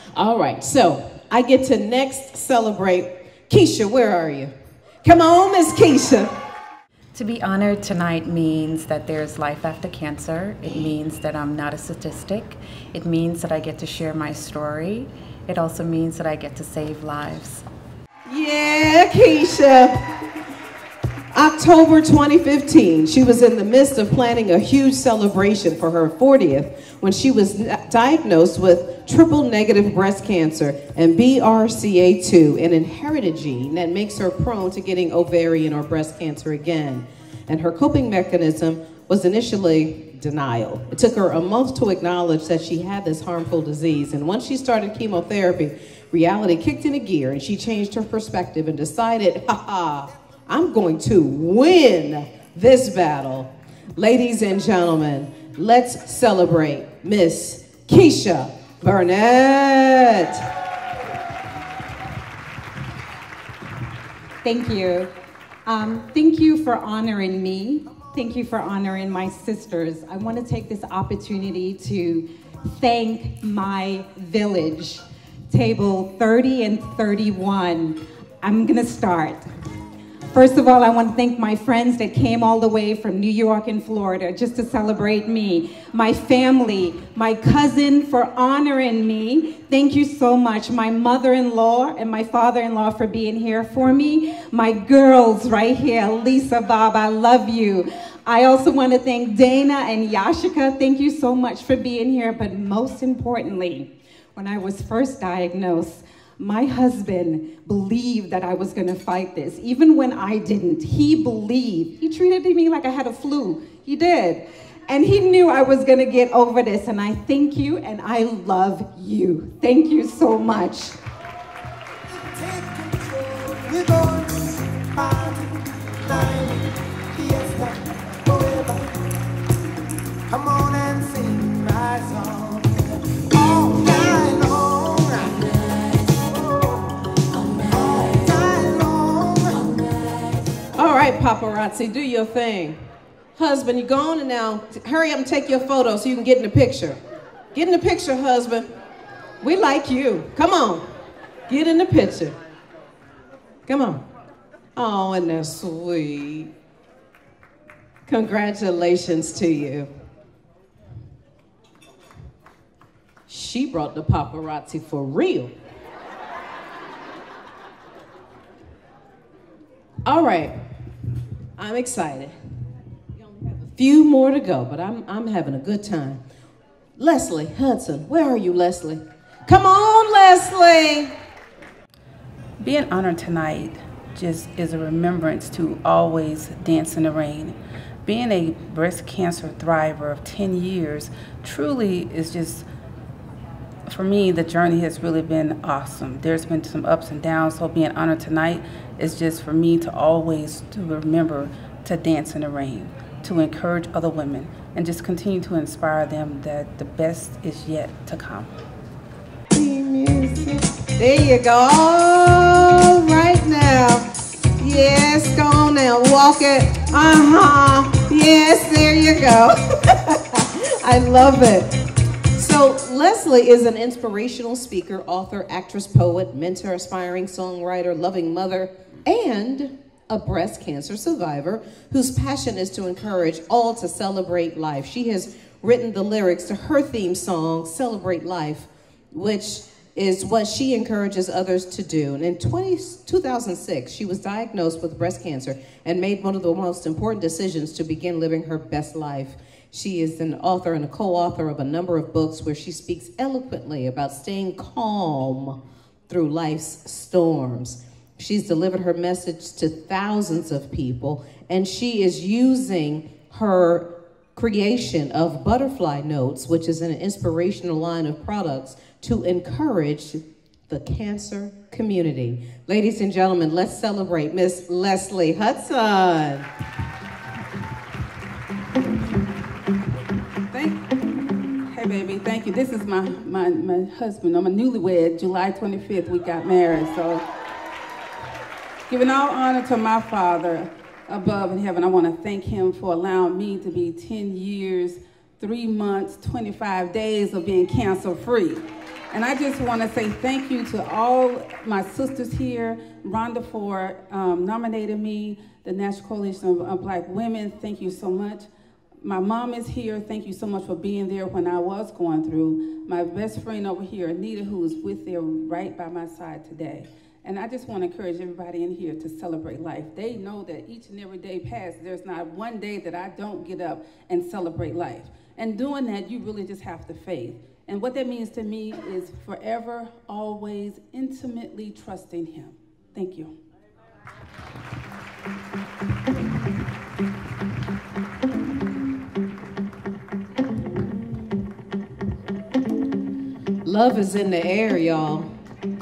All right, so I get to next celebrate Keisha. Where are you? Come on, Miss Keisha. To be honored tonight means that there's life after cancer. It means that I'm not a statistic. It means that I get to share my story. It also means that I get to save lives. Yeah, Keisha. October 2015, she was in the midst of planning a huge celebration for her 40th when she was diagnosed with triple negative breast cancer and BRCA2, an inherited gene that makes her prone to getting ovarian or breast cancer again. And her coping mechanism was initially denial. It took her a month to acknowledge that she had this harmful disease. And once she started chemotherapy, reality kicked into gear and she changed her perspective and decided, I'm going to win this battle. Ladies and gentlemen, let's celebrate Miss Keisha Burnett. Thank you. Thank you for honoring me. Thank you for honoring my sisters. I want to take this opportunity to thank my village, table 30 and 31. I'm gonna start. First of all, I want to thank my friends that came all the way from New York and Florida just to celebrate me. My family, my cousin for honoring me. Thank you so much. My mother-in-law and my father-in-law for being here for me. My girls right here, Lisa, Bob, I love you. I also want to thank Dana and Yashika. Thank you so much for being here. But most importantly, when I was first diagnosed, my husband believed that I was gonna fight this, even when I didn't. He believed. He treated me like I had a flu. He did. And he knew I was gonna get over this, and I thank you, and I love you. Thank you so much. Come on and sing my song. All right, paparazzi, do your thing. Husband, you're gone, and now hurry up and take your photo so you can get in the picture. Get in the picture, husband. We like you. Come on. Get in the picture. Come on. Oh, and that's sweet. Congratulations to you. She brought the paparazzi for real. All right, I'm excited. We only have a few more to go, but I'm having a good time. Leslie Hudson, where are you, Leslie? Come on, Leslie. Being honored tonight just is a remembrance to always dance in the rain. Being a breast cancer thriver of 10 years truly is just, for me, the journey has really been awesome. There's been some ups and downs, so being honored tonight is just for me to always to remember to dance in the rain, to encourage other women, and just continue to inspire them that the best is yet to come. There you go. All right now. Yes, go on now. Walk it. Yes, there you go. I love it. So Leslie is an inspirational speaker, author, actress, poet, mentor, aspiring songwriter, loving mother, and a breast cancer survivor whose passion is to encourage all to celebrate life. She has written the lyrics to her theme song, Celebrate Life, which is what she encourages others to do. And in 2006, she was diagnosed with breast cancer and made one of the most important decisions to begin living her best life. She is an author and a co-author of a number of books where she speaks eloquently about staying calm through life's storms. She's delivered her message to thousands of people, and she is using her creation of Butterfly Notes, which is an inspirational line of products to encourage the cancer community. Ladies and gentlemen, let's celebrate Miss Leslie Hudson. Hey baby, thank you. This is my husband. I'm a newlywed. July 25th we got married. So giving all honor to my Father above in heaven, I want to thank him for allowing me to be 10 years, 3 months, 25 days of being cancer free. And I just want to say thank you to all my sisters here. Rhonda for nominating me, the National Coalition of Black Women. Thank you so much. My mom is here. Thank you so much for being there when I was going through. My best friend over here, Anita, who is with there right by my side today. And I just want to encourage everybody in here to celebrate life. They know that each and every day past, there's not one day that I don't get up and celebrate life. And doing that, you really just have to faith. And what that means to me is forever, always, intimately trusting him. Thank you. Love is in the air, y'all.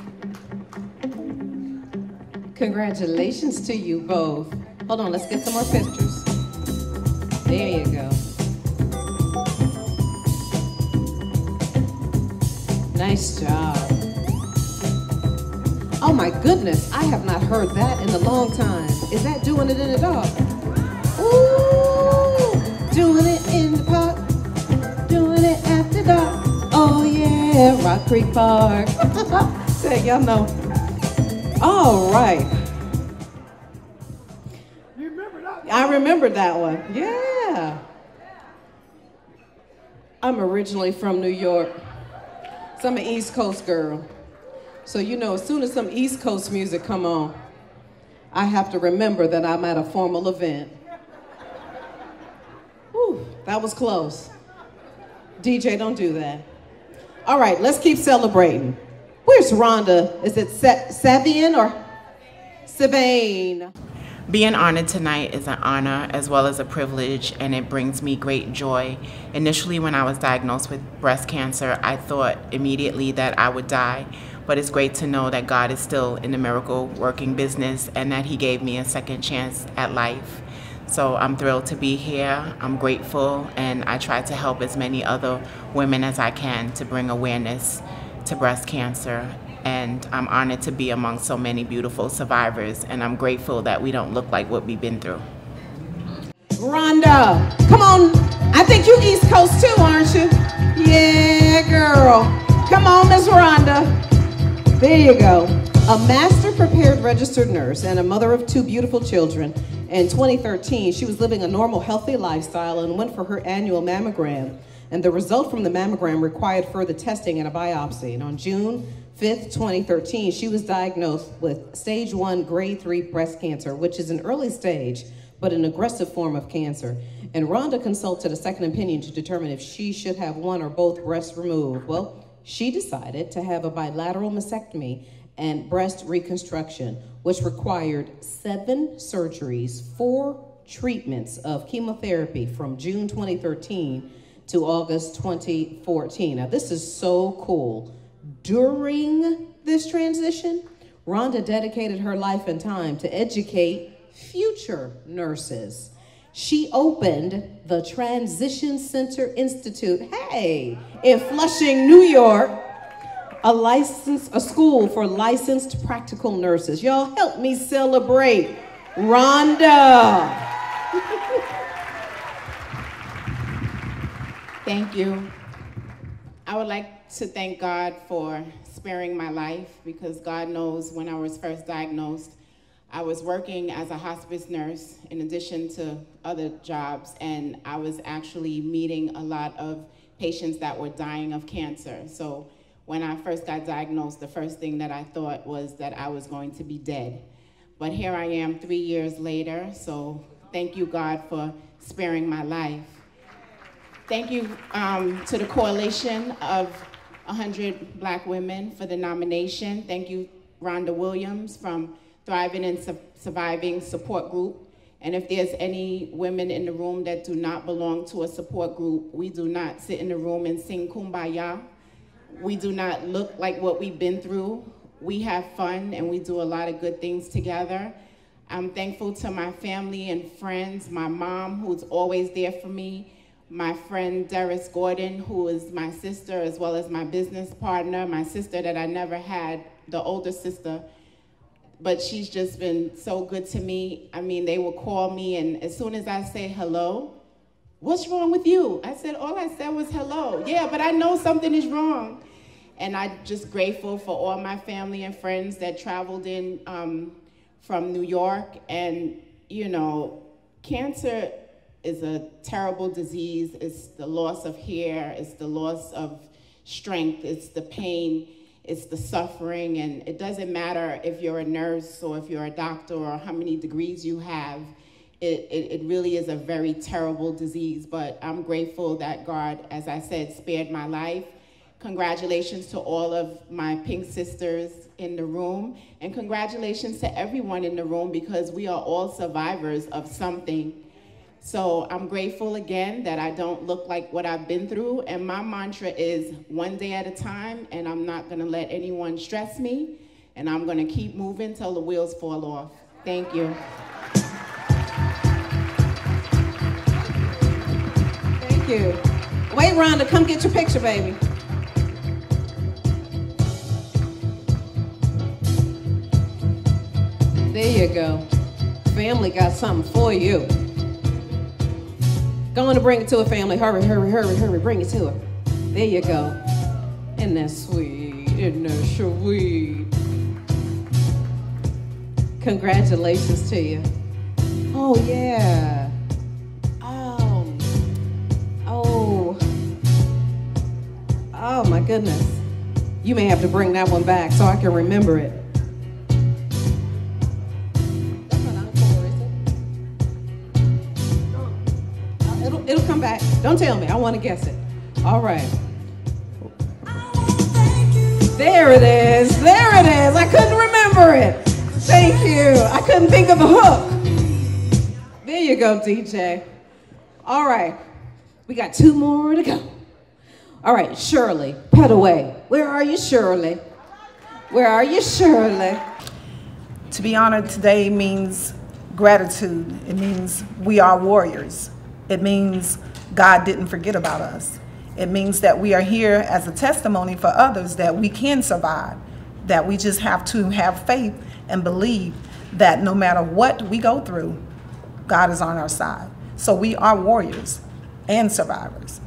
Congratulations to you both. Hold on, let's get some more pictures. There you go. Nice job. Oh my goodness, I have not heard that in a long time. Is that Doing It in the Dark? Ooh, doing it in the park, doing it after dark. Oh yeah, Rock Creek Park. Say, y'all know. All right. You remember that? I remember that one. Yeah. I'm originally from New York. So I'm an East Coast girl. So you know, as soon as some East Coast music come on, I have to remember that I'm at a formal event. Whew, that was close. DJ, don't do that. All right, let's keep celebrating. Where's Rhonda? Is it Savian or Savane? Being honored tonight is an honor as well as a privilege, and it brings me great joy. Initially, when I was diagnosed with breast cancer, I thought immediately that I would die, but it's great to know that God is still in the miracle working business and that he gave me a second chance at life. So I'm thrilled to be here. I'm grateful, and I try to help as many other women as I can to bring awareness to breast cancer. And I'm honored to be among so many beautiful survivors, and I'm grateful that we don't look like what we've been through. Rhonda, come on. I think you East Coast too, aren't you? Yeah, girl. Come on, Miss Rhonda. There you go. A master prepared registered nurse and a mother of 2 beautiful children. In 2013, she was living a normal, healthy lifestyle and went for her annual mammogram. And the result from the mammogram required further testing and a biopsy. And on June 5th, 2013, she was diagnosed with stage 1 grade 3 breast cancer, which is an early stage, but an aggressive form of cancer. And Rhonda consulted a second opinion to determine if she should have one or both breasts removed. Well, she decided to have a bilateral mastectomy and breast reconstruction, which required 7 surgeries, 4 treatments of chemotherapy from June 2013 to August 2014. Now, this is so cool. During this transition, Rhonda dedicated her life and time to educate future nurses. She opened the Transition Center Institute, in Flushing, New York, a school for licensed practical nurses. Y'all help me celebrate Rhonda. Thank you. I would like to thank God for sparing my life, because God knows when I was first diagnosed, I was working as a hospice nurse in addition to other jobs, and I was actually meeting a lot of patients that were dying of cancer. So when I first got diagnosed, the first thing that I thought was that I was going to be dead. But here I am 3 years later, so thank you, God, for sparing my life. Thank you to the Coalition of 100 Black Women for the nomination. Thank you, Rhonda Williams from Thriving and Surviving Support Group. And if there's any women in the room that do not belong to a support group, we do not sit in the room and sing Kumbaya. We do not look like what we've been through. We have fun and we do a lot of good things together. I'm thankful to my family and friends, my mom, who's always there for me, my friend Doris Gordon, who is my sister as well as my business partner, my sister that I never had, the older sister, but she's just been so good to me. I mean, they will call me, and as soon as I say hello, what's wrong with you? I said, all I said was hello. Yeah, but I know something is wrong. And I'm just grateful for all my family and friends that traveled in from New York. And, you know, cancer is a terrible disease. It's the loss of hair, it's the loss of strength, it's the pain, it's the suffering. And it doesn't matter if you're a nurse or if you're a doctor or how many degrees you have. It really is a very terrible disease. But I'm grateful that God, as I said, spared my life. Congratulations to all of my pink sisters in the room, and congratulations to everyone in the room, because we are all survivors of something. So I'm grateful again that I don't look like what I've been through, and my mantra is one day at a time, and I'm not gonna let anyone stress me, and I'm gonna keep moving till the wheels fall off. Thank you. Thank you. Wait, Rhonda, come get your picture, baby. There you go. Family got something for you. Go on and bring it to her, family. Hurry, hurry, hurry, hurry. Bring it to her. There you go. Isn't that sweet? Isn't that sweet? Congratulations to you. Oh, yeah. Oh, my goodness. You may have to bring that one back so I can remember it. It'll come back. Don't tell me. I want to guess it. All right. There it is. There it is. I couldn't remember it. Thank you. I couldn't think of the hook. There you go, DJ. All right. We got 2 more to go. All right, Shirley, Petaway. Where are you, Shirley? Where are you, Shirley? To be honored today means gratitude. It means we are warriors. It means God didn't forget about us. It means that we are here as a testimony for others that we can survive, that we just have to have faith and believe that no matter what we go through, God is on our side. So we are warriors and survivors.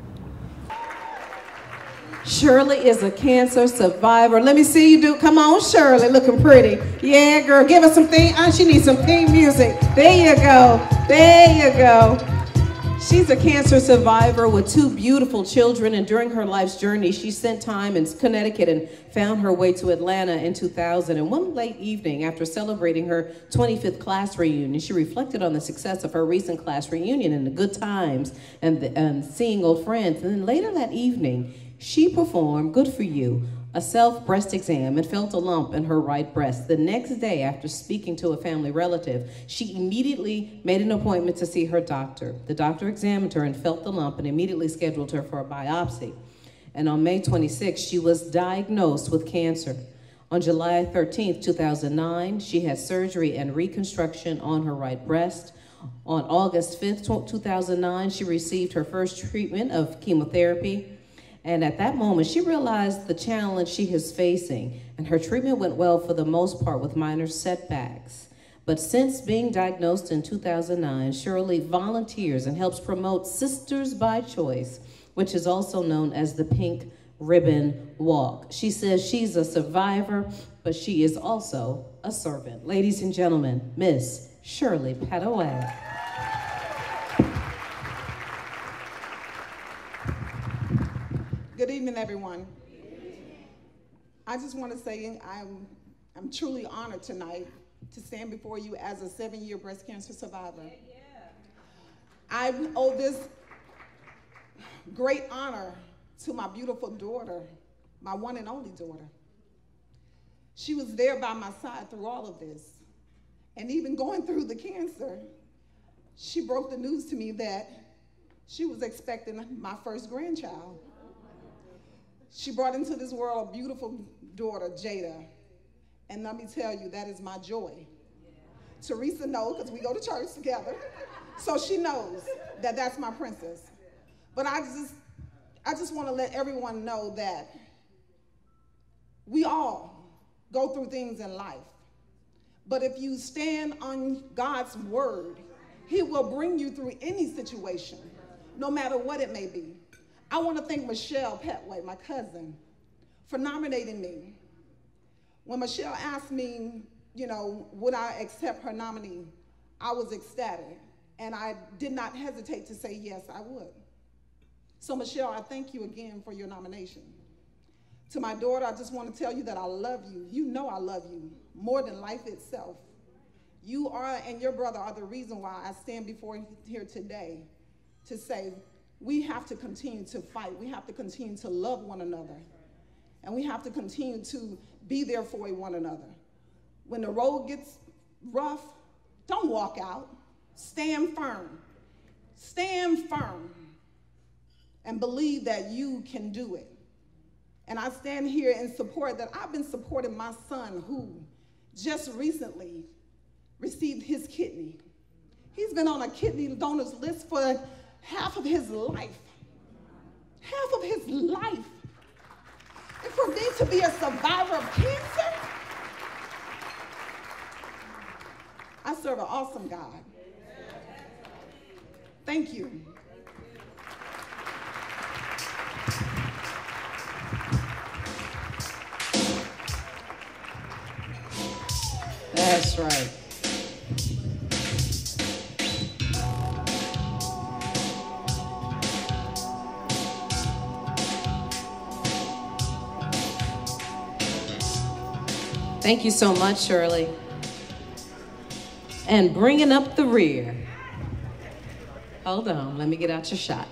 Shirley is a cancer survivor. Let me see you do. Come on, Shirley, looking pretty. Yeah, girl, give us some theme. She needs some theme music. There you go. There you go. She's a cancer survivor with 2 beautiful children, and during her life's journey, she spent time in Connecticut and found her way to Atlanta in 2000. And one late evening, after celebrating her 25th class reunion, she reflected on the success of her recent class reunion and the good times and seeing old friends. And then later that evening, she performed Good For You, a self-breast exam, and felt a lump in her right breast. The next day, after speaking to a family relative, she immediately made an appointment to see her doctor. The doctor examined her and felt the lump and immediately scheduled her for a biopsy. And on May 26, she was diagnosed with cancer. On July 13, 2009, she had surgery and reconstruction on her right breast. On August 5, 2009, she received her first treatment of chemotherapy. And at that moment, she realized the challenge she is facing, and her treatment went well for the most part with minor setbacks. But since being diagnosed in 2009, Shirley volunteers and helps promote Sisters by Choice, which is also known as the Pink Ribbon Walk. She says she's a survivor, but she is also a servant. Ladies and gentlemen, Miss Shirley Petaway. Good evening, everyone. I just want to say I'm truly honored tonight to stand before you as a 7-year breast cancer survivor. I owe this great honor to my beautiful daughter, my one and only daughter. She was there by my side through all of this. And even going through the cancer, she broke the news to me that she was expecting my first grandchild. She brought into this world a beautiful daughter, Jada. And let me tell you, that is my joy. Teresa knows, because we go to church together. So she knows that that's my princess. But I just want to let everyone know that we all go through things in life. But if you stand on God's word, he will bring you through any situation, no matter what it may be. I want to thank Michelle Petway, my cousin, for nominating me. When Michelle asked me, would I accept her nominee, I was ecstatic, and I did not hesitate to say yes, I would. So Michelle, I thank you again for your nomination. To my daughter, I just want to tell you that I love you. You know I love you more than life itself. You are, and your brother are the reason why I stand before you here today to say we have to continue to fight. We have to continue to love one another. And we have to continue to be there for one another. When the road gets rough, don't walk out. Stand firm. Stand firm. And believe that you can do it. And I stand here in support that I've been supporting my son who just recently received his kidney. He's been on a kidney donors list for half of his life. Half of his life. And for me to be a survivor of cancer, I serve an awesome God. Thank you. That's right. Thank you so much, Shirley. And bringing up the rear. Hold on, let me get out your shot.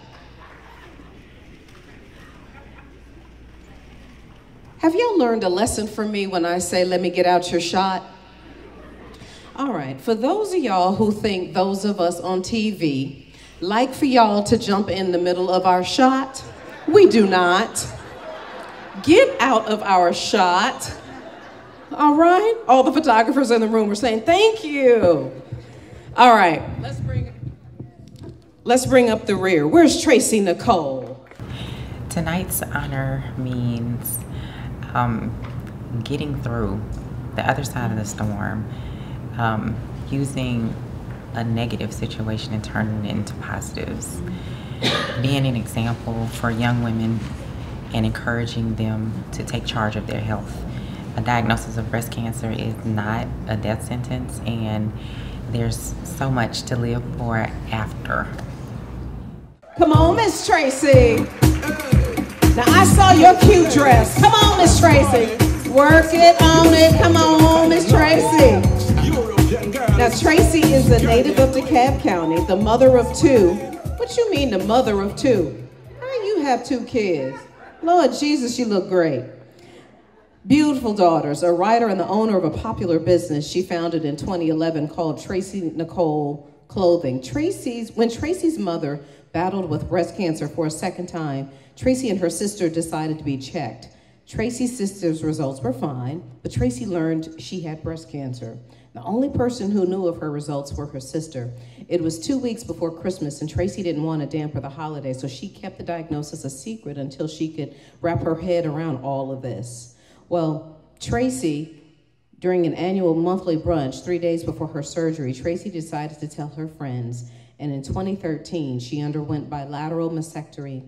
Have y'all learned a lesson from me when I say, let me get out your shot? All right, for those of y'all who think those of us on TV like for y'all to jump in the middle of our shot, we do not. Get out of our shot. All right? All the photographers in the room are saying, thank you. All right, let's bring up the rear. Where's Tracy Nicole? Tonight's honor means getting through the other side of the storm, using a negative situation and turning it into positives, being an example for young women and encouraging them to take charge of their health. A diagnosis of breast cancer is not a death sentence, and there's so much to live for after. Come on, Miss Tracy. Now, I saw your cute dress. Come on, Miss Tracy. Work it on it. Come on, Miss Tracy. Now, Tracy is a native of DeKalb County, the mother of two. What you mean, the mother of two? How you have two kids? Lord Jesus, you look great. Beautiful daughters, a writer and the owner of a popular business she founded in 2011 called Tracy Nicole Clothing. When Tracy's mother battled with breast cancer for a second time, Tracy and her sister decided to be checked. Tracy's sister's results were fine, but Tracy learned she had breast cancer. The only person who knew of her results were her sister. It was 2 weeks before Christmas, and Tracy didn't want to damper the holiday, so she kept the diagnosis a secret until she could wrap her head around all of this. Well, Tracy, during an annual monthly brunch 3 days before her surgery, Tracy decided to tell her friends, and in 2013, she underwent bilateral mastectomy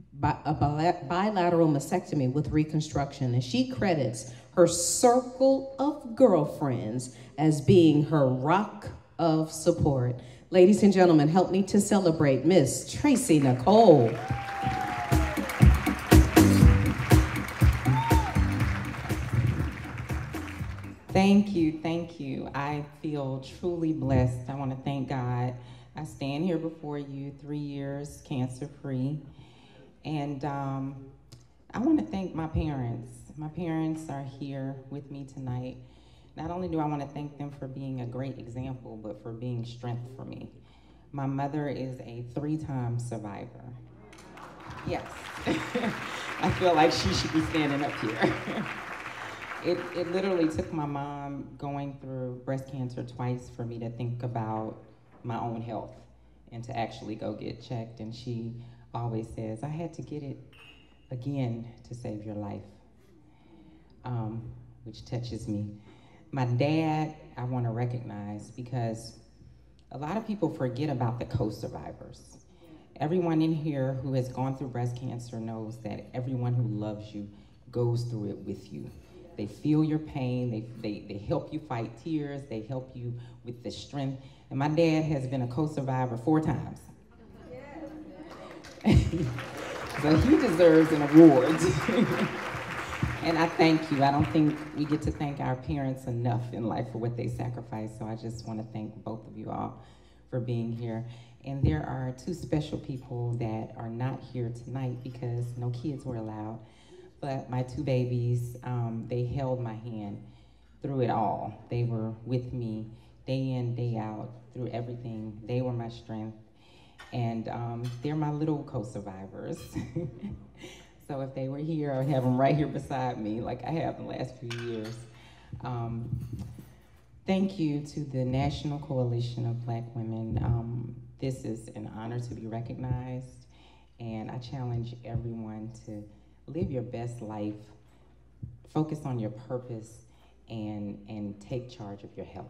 with reconstruction, and she credits her circle of girlfriends as being her rock of support. Ladies and gentlemen, help me to celebrate Miss Tracy Nicole. Thank you, thank you. I feel truly blessed. I want to thank God. I stand here before you 3 years cancer-free. And I want to thank my parents. My parents are here with me tonight. Not only do I want to thank them for being a great example, but for being strength for me. My mother is a 3-time survivor. Yes. I feel like she should be standing up here. It literally took my mom going through breast cancer twice for me to think about my own health and to actually go get checked. And she always says, I had to get it again to save your life, which touches me. My dad, I want to recognize, because a lot of people forget about the co-survivors. Everyone in here who has gone through breast cancer knows that everyone who loves you goes through it with you. They feel your pain, they help you fight tears, they help you with the strength. And my dad has been a co-survivor 4 times. So he deserves an award. And I thank you. I don't think we get to thank our parents enough in life for what they sacrifice. So I just want to thank both of you all for being here. And there are 2 special people that are not here tonight because no kids were allowed. But my 2 babies, they held my hand through it all. They were with me day in, day out, through everything. They were my strength. And they're my little co-survivors. So if they were here, I would have them right here beside me like I have the last few years. Thank you to the National Coalition of Black Women. This is an honor to be recognized, and I challenge everyone to live your best life, focus on your purpose, and take charge of your health.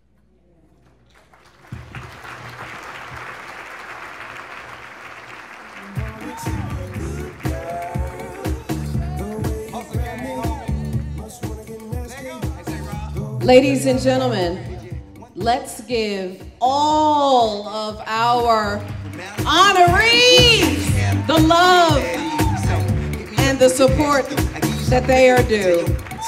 Ladies and gentlemen, let's give all of our honorees the love and the support that they are due.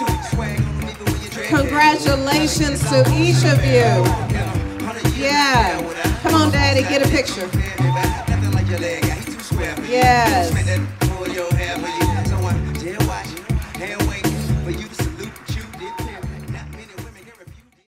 Congratulations to each of you. Yeah. Come on, Daddy, get a picture. Yes.